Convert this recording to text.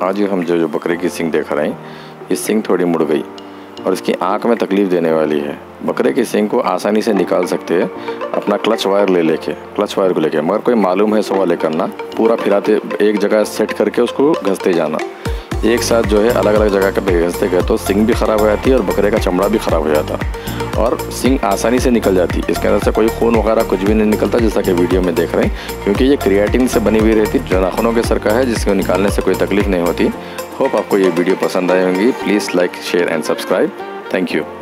आज हम जो बकरे की सींग देख रहे हैं, ये सींग थोड़ी मुड़ गई और इसकी आंख में तकलीफ़ देने वाली है। बकरे की सींग को आसानी से निकाल सकते हैं अपना क्लच वायर को लेके, मगर कोई मालूम है सवाल करना, पूरा फिराते एक जगह सेट करके उसको घसते जाना। एक साथ जो है अलग अलग जगह पे घसते गए तो सींग भी ख़राब हो जाती है और बकरे का चमड़ा भी ख़राब हो जाता और सींग आसानी से निकल जाती। इसके अंदर से कोई खून वगैरह कुछ भी नहीं निकलता, जैसा कि वीडियो में देख रहे हैं, क्योंकि ये क्रिएटिन से बनी हुई रहती, जो नाखूनों के सर का है, जिसको निकालने से कोई तकलीफ़ नहीं होती। होप आपको ये वीडियो पसंद आई होंगी। Please like, share and subscribe. Thank you.